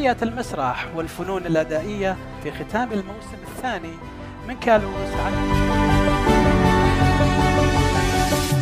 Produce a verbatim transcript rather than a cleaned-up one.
حياة المسرح والفنون الأدائية في ختام الموسم الثاني من كالوس.